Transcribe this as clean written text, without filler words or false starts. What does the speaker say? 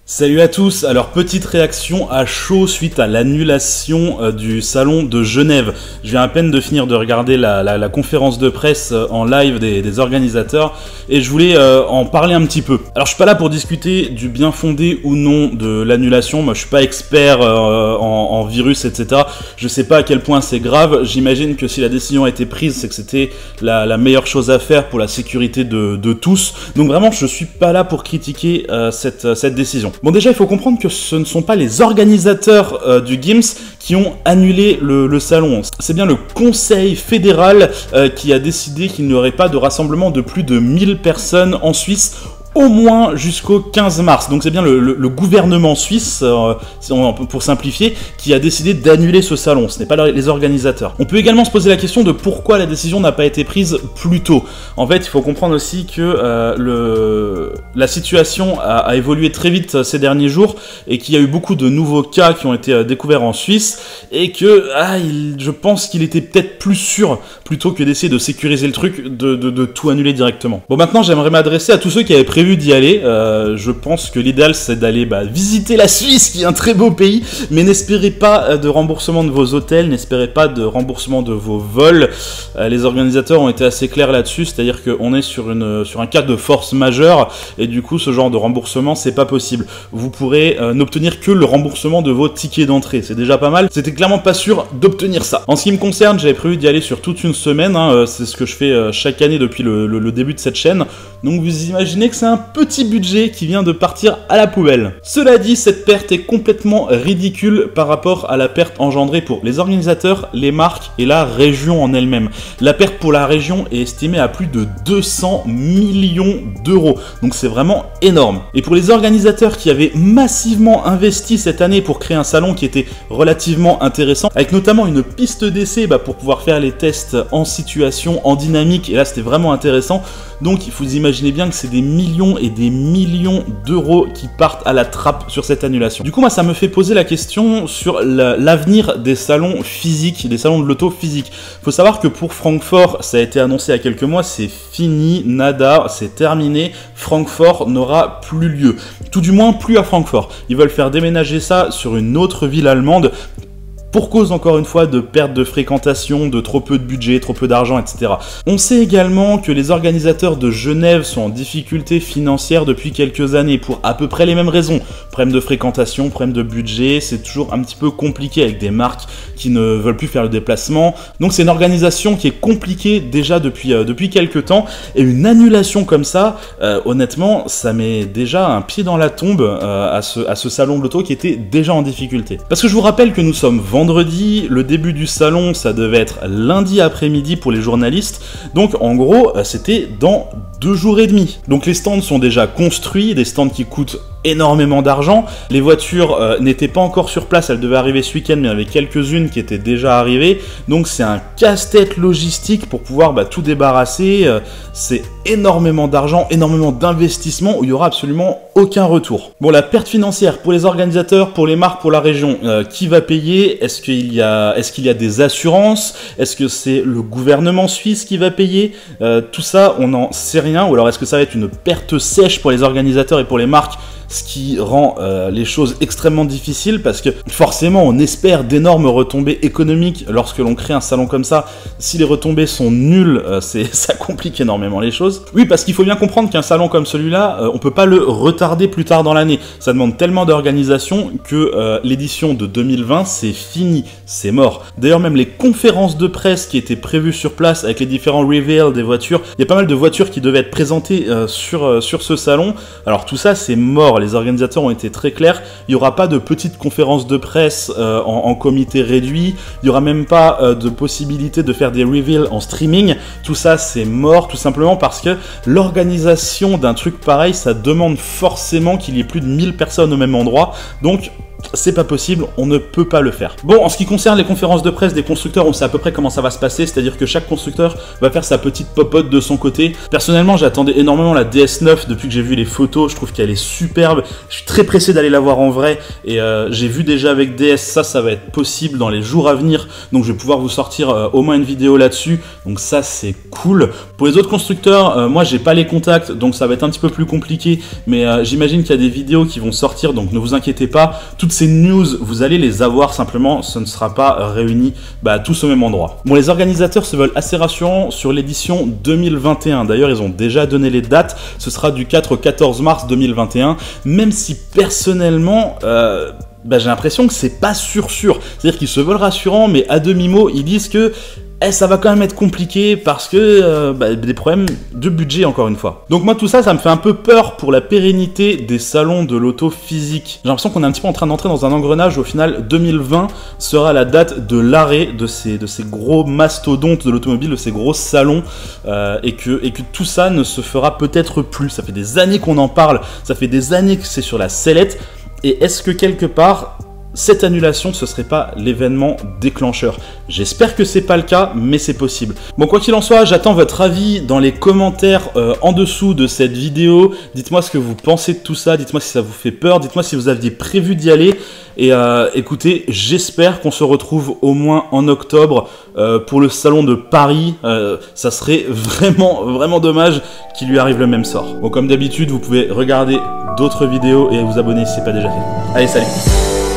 Salut à tous, alors petite réaction à chaud suite à l'annulation du salon de Genève. Je viens à peine de finir de regarder la conférence de presse en live des organisateurs et je voulais en parler un petit peu. Alors je suis pas là pour discuter du bien fondé ou non de l'annulation, moi je suis pas expert en virus etc. Je sais pas à quel point c'est grave, j'imagine que si la décision a été prise c'est que c'était la meilleure chose à faire pour la sécurité de tous. Donc vraiment je suis pas là pour critiquer cette décision. Bon déjà il faut comprendre que ce ne sont pas les organisateurs du GIMS qui ont annulé le salon. C'est bien le Conseil fédéral qui a décidé qu'il n'y aurait pas de rassemblement de plus de 1000 personnes en Suisse au moins jusqu'au 15 mars. Donc c'est bien le gouvernement suisse, pour simplifier, qui a décidé d'annuler ce salon. Ce n'est pas les organisateurs. On peut également se poser la question de pourquoi la décision n'a pas été prise plus tôt. En fait, il faut comprendre aussi que la situation a évolué très vite ces derniers jours et qu'il y a eu beaucoup de nouveaux cas qui ont été découverts en Suisse et que je pense qu'il était peut-être plus sûr, plutôt que d'essayer de sécuriser le truc, de tout annuler directement. Bon, maintenant j'aimerais m'adresser à tous ceux qui avaient prévu d'y aller. Je pense que l'idéal c'est d'aller visiter la Suisse qui est un très beau pays, mais n'espérez pas de remboursement de vos hôtels, n'espérez pas de remboursement de vos vols. Les organisateurs ont été assez clairs là-dessus, c'est-à-dire qu'on est sur un cas de force majeure et du coup ce genre de remboursement c'est pas possible. Vous pourrez n'obtenir que le remboursement de vos tickets d'entrée, c'est déjà pas mal. C'était clairement pas sûr d'obtenir ça. En ce qui me concerne, j'avais prévu d'y aller sur toute une semaine, c'est ce que je fais chaque année depuis le début de cette chaîne, donc vous imaginez que c'est un petit budget qui vient de partir à la poubelle. Cela dit, cette perte est complètement ridicule par rapport à la perte engendrée pour les organisateurs, les marques et la région en elle-même. La perte pour la région est estimée à plus de 200 millions d'euros, donc c'est vraiment énorme. Et pour les organisateurs qui avaient massivement investi cette année pour créer un salon qui était relativement intéressant, avec notamment une piste d'essai pour pouvoir faire les tests en situation, en dynamique, et là c'était vraiment intéressant, donc il faut imaginer bien que c'est des millions et des millions d'euros qui partent à la trappe sur cette annulation. Du coup, moi, ça me fait poser la question sur l'avenir des salons physiques, des salons de l'auto physiques. Faut savoir que pour Francfort, ça a été annoncé il y a quelques mois, c'est fini, nada, c'est terminé. Francfort n'aura plus lieu. Tout du moins, plus à Francfort. Ils veulent faire déménager ça sur une autre ville allemande, pour cause encore une fois de perte de fréquentation, de trop peu de budget, trop peu d'argent, etc. On sait également que les organisateurs de Genève sont en difficulté financière depuis quelques années pour à peu près les mêmes raisons. Problème de fréquentation, problème de budget, c'est toujours un petit peu compliqué avec des marques qui ne veulent plus faire le déplacement. Donc c'est une organisation qui est compliquée déjà depuis quelques temps, et une annulation comme ça, honnêtement, ça met déjà un pied dans la tombe à ce salon de l'auto qui était déjà en difficulté. Parce que je vous rappelle que nous sommes vendredi, le début du salon, ça devait être lundi après-midi pour les journalistes, donc en gros, c'était dans 2 jours et demi. Donc les stands sont déjà construits, des stands qui coûtent énormément d'argent. Les voitures n'étaient pas encore sur place, elles devaient arriver ce week-end, mais il y en avait quelques-unes qui étaient déjà arrivées. Donc c'est un casse-tête logistique pour pouvoir tout débarrasser. C'est énormément d'argent, énormément d'investissement où il n'y aura absolument aucun retour. Bon, la perte financière pour les organisateurs, pour les marques, pour la région, qui va payer? Est-ce qu'il y a des assurances? Est-ce que c'est le gouvernement suisse qui va payer? Tout ça, on n'en sait rien. Ou alors est-ce que ça va être une perte sèche pour les organisateurs et pour les marques, ce qui rend les choses extrêmement difficiles, parce que forcément on espère d'énormes retombées économiques lorsque l'on crée un salon comme ça. Si les retombées sont nulles, ça complique énormément les choses. Oui, parce qu'il faut bien comprendre qu'un salon comme celui-là, on peut pas le retarder plus tard dans l'année. Ça demande tellement d'organisation que l'édition de 2020 c'est fini, c'est mort. D'ailleurs même les conférences de presse qui étaient prévues sur place avec les différents reveals des voitures, il y a pas mal de voitures qui devaient être présentées sur ce salon. Alors tout ça c'est mort. Les organisateurs ont été très clairs, il n'y aura pas de petites conférences de presse en comité réduit, il n'y aura même pas de possibilité de faire des reveals en streaming, tout ça c'est mort, tout simplement parce que l'organisation d'un truc pareil, ça demande forcément qu'il y ait plus de 1000 personnes au même endroit, donc c'est pas possible, on ne peut pas le faire. Bon, en ce qui concerne les conférences de presse des constructeurs, on sait à peu près comment ça va se passer, c'est-à-dire que chaque constructeur va faire sa petite popote de son côté. Personnellement, j'attendais énormément la DS9 depuis que j'ai vu les photos, je trouve qu'elle est superbe, je suis très pressé d'aller la voir en vrai, et j'ai vu déjà avec DS, ça va être possible dans les jours à venir, donc je vais pouvoir vous sortir au moins une vidéo là-dessus, donc ça c'est cool. Pour les autres constructeurs, moi j'ai pas les contacts, donc ça va être un petit peu plus compliqué, mais j'imagine qu'il y a des vidéos qui vont sortir, donc ne vous inquiétez pas, toutes ces news, vous allez les avoir, simplement ce ne sera pas réuni tous au même endroit. Bon, les organisateurs se veulent assez rassurants sur l'édition 2021, d'ailleurs ils ont déjà donné les dates, ce sera du 4 au 14 mars 2021, même si personnellement j'ai l'impression que c'est pas sûr, c'est-à-dire qu'ils se veulent rassurants, mais à demi-mot ils disent que ça va quand même être compliqué parce que des problèmes de budget encore une fois. Donc moi tout ça, ça me fait un peu peur pour la pérennité des salons de l'auto physique. J'ai l'impression qu'on est un petit peu en train d'entrer dans un engrenage où au final 2020 sera la date de l'arrêt de ces gros mastodontes de l'automobile, de ces gros salons et que tout ça ne se fera peut-être plus. Ça fait des années qu'on en parle, ça fait des années que c'est sur la sellette et est-ce que quelque part cette annulation, ce serait pas l'événement déclencheur? J'espère que c'est pas le cas, mais c'est possible. Bon, quoi qu'il en soit, j'attends votre avis dans les commentaires en dessous de cette vidéo. Dites-moi ce que vous pensez de tout ça, dites-moi si ça vous fait peur, dites-moi si vous aviez prévu d'y aller. Et écoutez, j'espère qu'on se retrouve au moins en octobre pour le salon de Paris. Ça serait vraiment dommage qu'il lui arrive le même sort. Bon, comme d'habitude, vous pouvez regarder d'autres vidéos et vous abonner si ce n'est pas déjà fait. Allez, salut!